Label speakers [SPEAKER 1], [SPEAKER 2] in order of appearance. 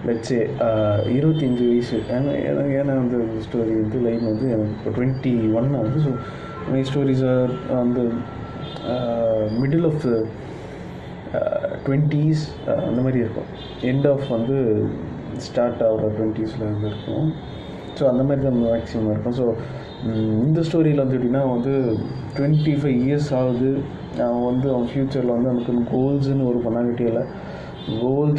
[SPEAKER 1] லட்சே 25 வயசு. ஏன்னா அந்த ஸ்டோரி வந்து லைன் வந்து எனக்கு இப்போ 21 ஆகுது. ஸோ மை ஸ்டோரிஸ் அந்த மிடில் ஆஃப் 20s அந்த மாதிரி இருக்கும். எண்ட் ஆஃப் வந்து ஸ்டார்ட் ஆகிற 20s வந்து இருக்கும். ஸோ அந்த மாதிரி தான் மேக்ஸிமம் இருக்கும். ஸோ இந்த ஸ்டோரியில் வந்து எப்படின்னா வந்து 25 இயர்ஸ் ஆகுது. அவன் வந்து அவன் ஃப்யூச்சரில் வந்து அவனுக்கு கோல்ஸ்ன்னு ஒரு பண்ணாக்கிட்டே இல்லை, கோல்ஸ்